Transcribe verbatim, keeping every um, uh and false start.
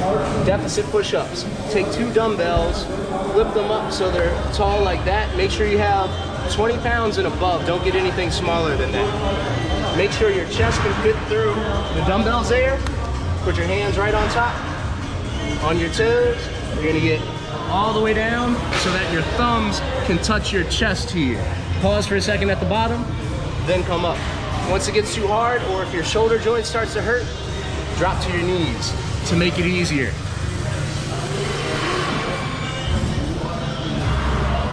Deficit push-ups. Take two dumbbells, flip them up so they're tall like that. Make sure you have twenty pounds and above. Don't get anything smaller than that. Make sure your chest can fit through the dumbbells there. Put your hands right on top, on your toes. You're gonna get all the way down so that your thumbs can touch your chest here. Pause for a second at the bottom, then come up. Once it gets too hard, or if your shoulder joint starts to hurt, drop to your knees to make it easier.